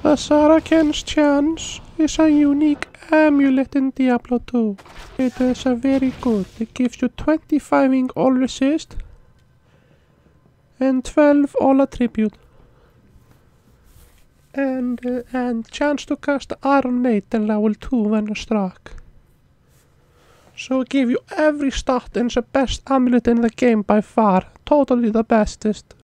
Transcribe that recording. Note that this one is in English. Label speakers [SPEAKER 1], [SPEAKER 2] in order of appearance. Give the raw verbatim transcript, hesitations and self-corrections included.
[SPEAKER 1] The Saracen's chance is a unique amulet in Diablo two. It is a very good. It gives you twenty-five ink all resist and twelve all attribute. And, uh, and chance to cast Iron Maiden level two when struck. So it give you every stat and the best amulet in the game by far. Totally the bestest.